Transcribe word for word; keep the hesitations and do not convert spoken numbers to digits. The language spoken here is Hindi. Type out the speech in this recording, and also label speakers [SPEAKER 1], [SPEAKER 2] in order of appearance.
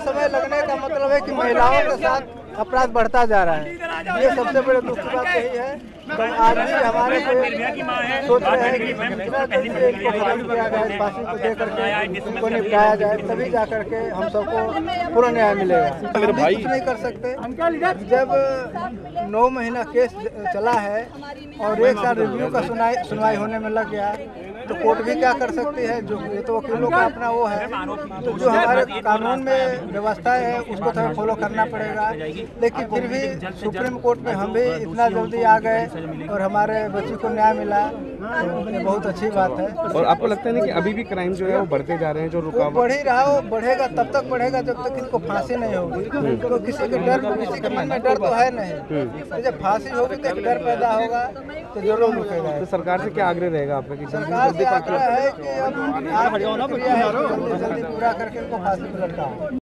[SPEAKER 1] समय लगने का मतलब है कि महिलाओं के साथ अपराध बढ़ता जा रहा है। ये सबसे बड़े दुख की बात यही है। तो आज भी हमारे से सोच रहे हैं कि जितना जल्दी इनको खत्म किया जाए, फांसी को दे करके इनको निपटाया जाए, तभी जा करके हम सबको पूरा न्याय मिलेगा। हम भी कुछ नहीं कर सकते। जब नौ महीना केस चला है और एक साल रिव्यू का सुनाई सुनवाई होने में लग गया, तो कोर्ट भी क्या कर सकती है? जो ये तो वकीलों का अपना वो है। तो जो हमारे कानून में व्यवस्था है उसको तो फॉलो करना पड़ेगा। लेकिन फिर भी सुप्रीम कोर्ट में हम भी इतना जल्दी आ गए और हमारे बच्ची को न्याय मिला, तो ये बहुत अच्छी बात है।
[SPEAKER 2] और आपको लगता है ना कि अभी भी क्राइम जो है वो बढ़ते जा रहे हैं? जो रुकावट
[SPEAKER 1] बढ़ ही रहा हो, बढ़ेगा तब तक बढ़ेगा जब तक इनको फांसी नहीं होगी। तो किसी के डर किसी के मन में डर तो है नहीं, तो जब फांसी होगी तो एक डर पैदा होगा तो जरूर रुकेगा।
[SPEAKER 2] तो सरकार से क्या आग्रह रहेगा आपका कि
[SPEAKER 1] सरकार से आग्रह है कि अब जल्दी जल्दी पूरा करके इनको फांसी पर लटकाओ।